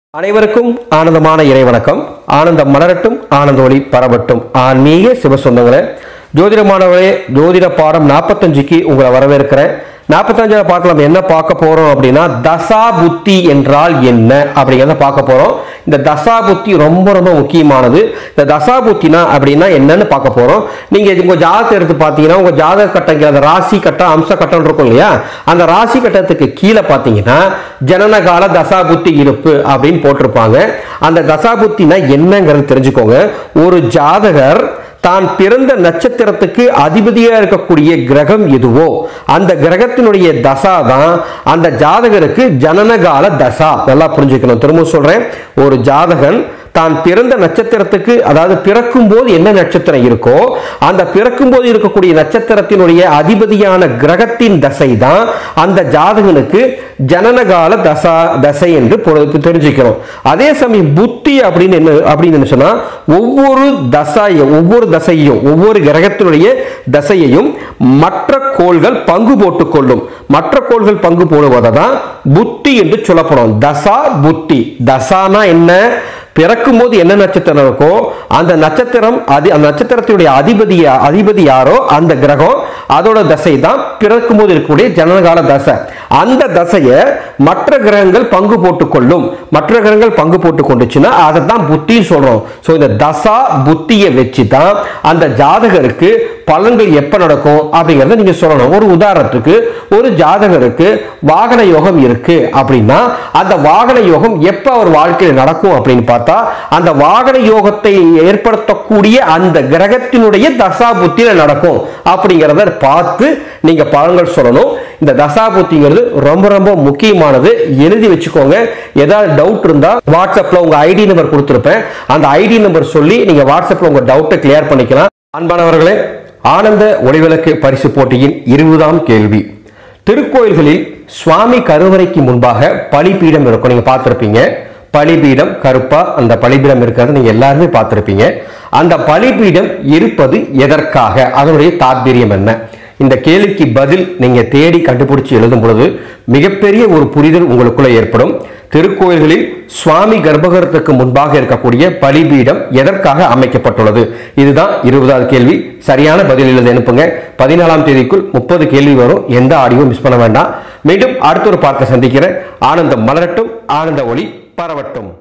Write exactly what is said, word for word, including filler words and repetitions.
அனைவருக்கும் ஆனந்தமான இறை வணக்கம். ஆனந்தம் மலரட்டும், ஆனந்த ஒளி பரவட்டும். ஆன்மீக சிவசொந்தங்களே, ஜோதிட மாணவர்களே, ஜோதிட பாடம் நாற்பத்தஞ்சுக்கு உங்களை வரவேற்கிறேன். நாற்பத்தஞ்சாவது பாடத்தில் நம்ம என்ன பார்க்க போறோம் அப்படின்னா, தசா புத்தி என்றால் என்ன அப்படிங்கிறத பார்க்க போறோம். இந்த தசா புத்தி ரொம்ப ரொம்ப முக்கியமானது. இந்த தசா புத்தினா அப்படின்னா என்னன்னு பார்க்க போறோம். நீங்க உங்க ஜாதகத்தை எடுத்து பார்த்தீங்கன்னா, உங்க ஜாதக கட்டங்கள் அந்த ராசி கட்டம் அம்ச கட்டம் இருக்கும் இல்லையா, அந்த ராசி கட்டத்துக்கு கீழே பார்த்தீங்கன்னா ஜனனகால தசா புத்தி இருப்பு அப்படின்னு போட்டிருப்பாங்க. அந்த தசா புத்தினா என்னங்கிறது தெரிஞ்சுக்கோங்க. ஒரு ஜாதகர் தான் பிறந்த நட்சத்திரத்துக்கு அதிபதியா இருக்கக்கூடிய கிரகம் எதுவோ அந்த கிரகத்தினுடைய தசா தான் அந்த ஜாதகருக்கு ஜனனகால தசா. நல்லா புரிஞ்சுக்கணும். திரும்ப சொல்றேன், ஒரு ஜாதகன் தான் பிறந்த நட்சத்திரத்துக்கு, அதாவது பிறக்கும் போது என்ன நட்சத்திரம் இருக்கோ அந்த பிறக்கும் போது இருக்கக்கூடிய நட்சத்திரத்தினுடைய அதிபதியான கிரகத்தின் தசை தான் அந்த ஜாதகனுக்கு ஜனனகால தசா தசை என்று தெரிஞ்சுக்கிறோம். அதே சமயம் புத்தி அப்படின்னு என்ன அப்படின்னு சொன்னா, ஒவ்வொரு தசையும் ஒவ்வொரு தசையும் ஒவ்வொரு கிரகத்தினுடைய தசையையும் மற்ற கோள்கள் பங்கு போட்டுக் கொள்ளும். மற்ற கோள்கள் பங்கு போடுவதை தான் புத்தி என்று சொல்லப்படும். தசா புத்தி. தசானா என்ன? பிறக்கும் போது என்ன நட்சத்திரம் இருக்கோ அந்த நட்சத்திரம், அந்த நட்சத்திரத்தினுடைய அதிபதி அதிபதி யாரோ அந்த கிரகம், அதோட தசை தான் பிறக்கும் போது இருக்கக்கூடிய ஜனனகால தசை. அந்த தசையை மற்ற கிரகங்கள் பங்கு போட்டுக் கொள்ளும். மற்ற கிரகங்கள் பங்கு போட்டு கொண்டுச்சுன்னா அதை தான் புத்தின்னு சொல்றோம். ஸோ இந்த தசா புத்தியை வச்சு தான் அந்த ஜாதகருக்கு பலன்கள் எப்ப நடக்கும் அப்படிங்கறத நீங்க சொல்லணும். ஒரு உதாரணத்துக்கு, ஒரு ஜாதகருக்கு வாகன யோகம் இருக்கு அப்படின்னா அந்த வாகன யோகம் எப்ப அவர் வாழ்க்கையில் நடக்கும் அப்படின்னு பார்த்தா, அந்த வாகன யோகத்தை ஏற்படுத்தக்கூடிய அந்த கிரகத்தினுடைய தசா புத்தியில நடக்கும் அப்படிங்கறத பார்த்து நீங்க பலன்கள் சொல்லணும். இந்த தசா புத்திங்கிறது ரொம்ப ரொம்ப முக்கியமானது. எழுதி வச்சுக்கோங்க. ஏதாவது டவுட் இருந்தா வாட்ஸ்அப்ல உங்க ஐடி நம்பர் கொடுத்திருப்பேன். அந்த ஐடி நம்பர் சொல்லி நீங்க வாட்ஸ்அப்ல உங்க டவுட்டை கிளியர் பண்ணிக்கலாம். அன்பானவர்களே, ஆனந்த ஒளிவிளக்கு பரிசு போட்டியின் இருபதாம் கேள்வி. திருக்கோயில்களில் சுவாமி கருவறைக்கு முன்பாக பலிபீடம் இருக்கும். நீங்க பார்த்திருப்பீங்க. பலிபீடம் கருப்பா அந்த பலிபீடம் இருக்கிறது நீங்க எல்லாருமே பார்த்திருப்பீங்க. அந்த பலிபீடம் இருப்பது எதற்காக? அதனுடைய தாற்பயம் என்ன? இந்த கேள்விக்கு பதில் நீங்க தேடி கண்டுபிடிச்சு எழுதும் பொழுது மிகப்பெரிய ஒரு புரிதல் உங்களுக்குள்ள ஏற்படும். திருக்கோயில்களில் சுவாமி கர்ப்பகிரகத்துக்கு முன்பாக இருக்கக்கூடிய பலிபீடம் எதற்காக அமைக்கப்பட்டுள்ளது? இதுதான் இருபதாவது கேள்வி. சரியான பதில் எழுதி அனுப்புங்க. பதினாலாம் தேதிக்குள் முப்பது கேள்வி வரும். எந்த ஆடியோ மிஸ் பண்ண வேண்டாம். மீண்டும் அடுத்த ஒரு பார்க்க சந்திக்கிறேன். ஆனந்தம் மலரட்டும், ஆனந்த ஒளி பரவட்டும்.